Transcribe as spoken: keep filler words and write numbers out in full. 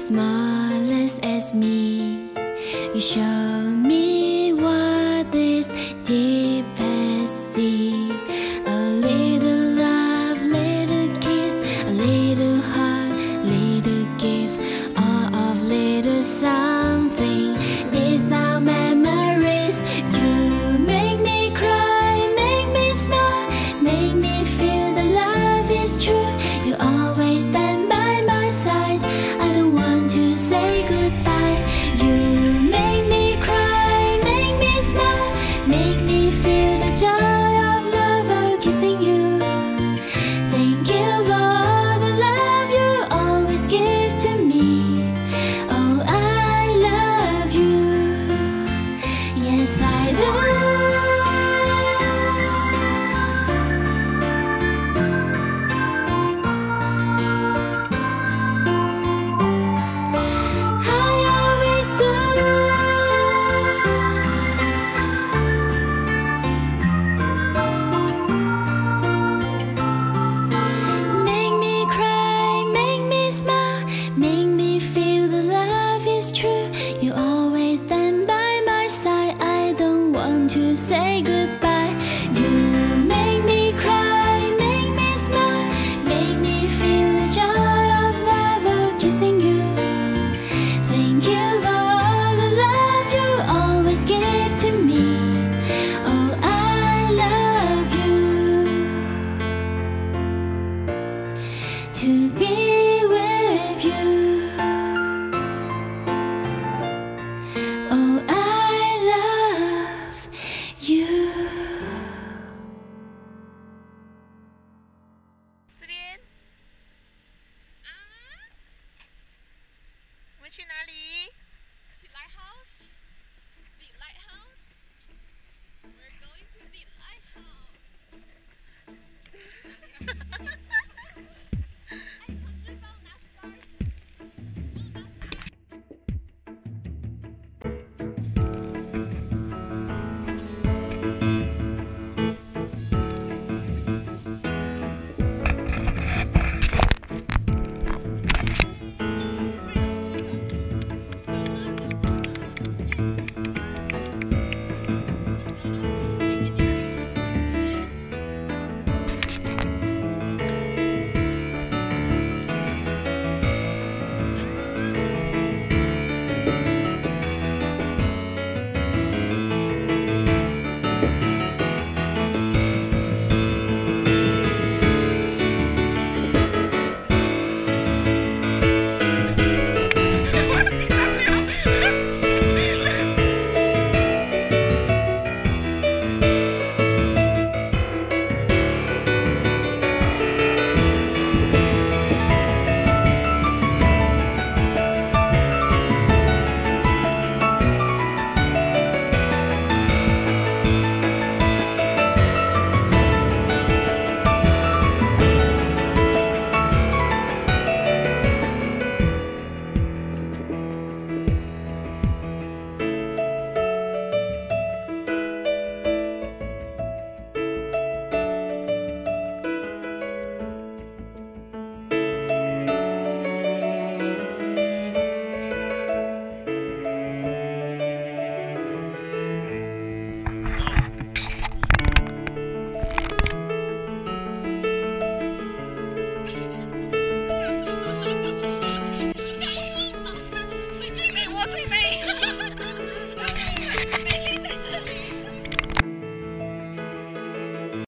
smallest as me. You show me what is deepest sea. A little love, little kiss, a little heart, little gift, all of little something. These are memories. You make me cry, make me smile, make me feel that love is true. You always stand by my side. I don't want to say goodbye. You make me cry, make me smile, make me feel the joy of love of kissing you. Thank you for all the love you always give to me. Oh, I love you. Yes, I do. You always stand by my side. I don't want to say goodbye. You make me cry, make me smile, make me feel the joy of love of kissing you. Thank you for all the love you always give to me. Oh, I love you. To be with you. Oh, I love you. 这边啊，我们去哪里？去 lighthouse，the lighthouse。We're going to the lighthouse.